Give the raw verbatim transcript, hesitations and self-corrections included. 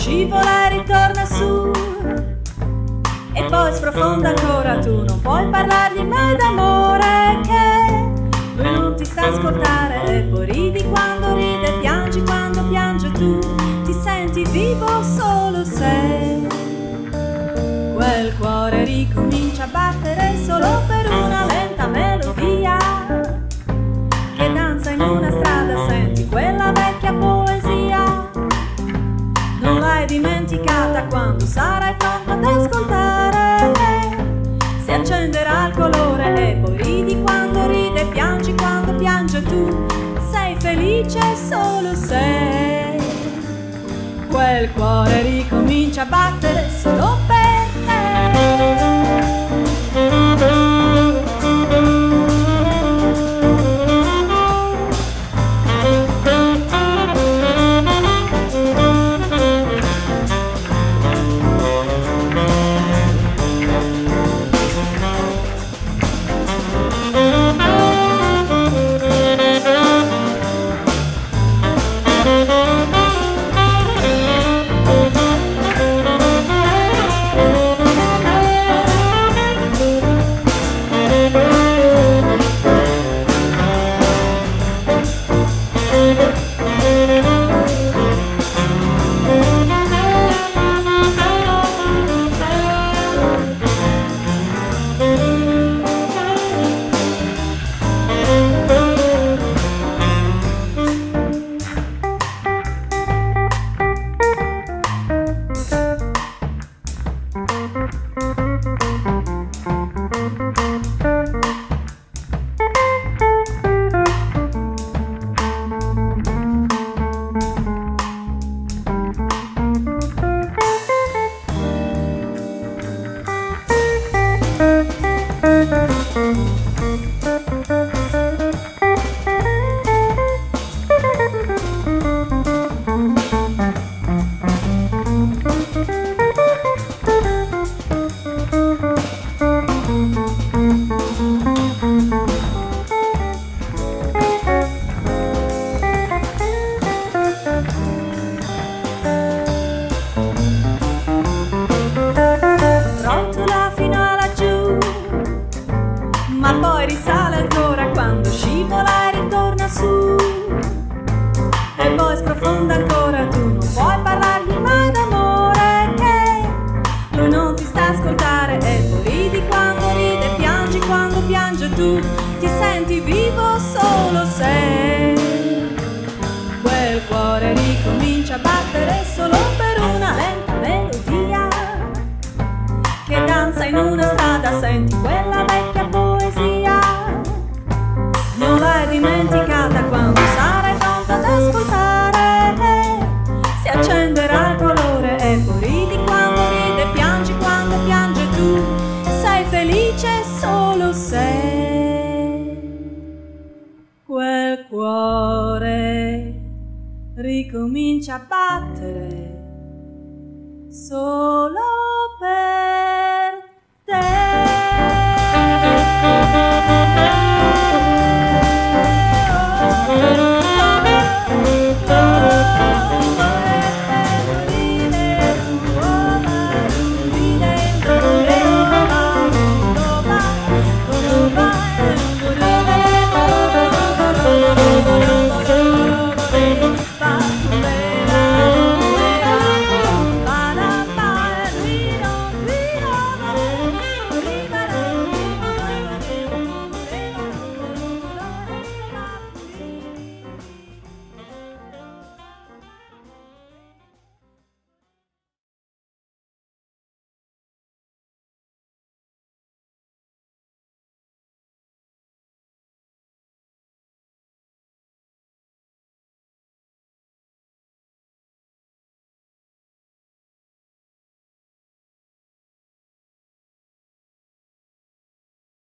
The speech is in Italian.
scivola e ritorna su e poi sprofonda ancora. Tu non puoi parlargli mai d'amore, che lui non ti sta a ascoltare, e poi ridi quando ride, piangi quando piange. Tu ti senti vivo solo se quel cuore ricomincia a battere solo per una lenta melodia che danza in una strada. Senti quella vecchia poesia, non l'hai dimenticata. Quando sarai pronto ad ascoltare, si accenderà il colore e poi ridi quando ride, piangi quando piange. Tu sei felice solo se quel cuore ricomincia a battere solo per ma poi risale ancora quando scivola e ritorna su e poi sprofonda ancora. Tu non puoi parlargli mai d'amore, che lui non ti sta a ascoltare, e poi ridi quando ride, piangi quando piange. Tu ti senti vivo solo se quel cuore ricomincia a battere solo per una lenta melodia che danza in una strada. Senti quella vecchia poesia, non l'hai dimenticata. Quando sarai pronto ad ascoltare, si accenderà il colore e poi ridi quando ride, piangi quando piange. Tu sei felice solo se quel cuore ricomincia a battere solo per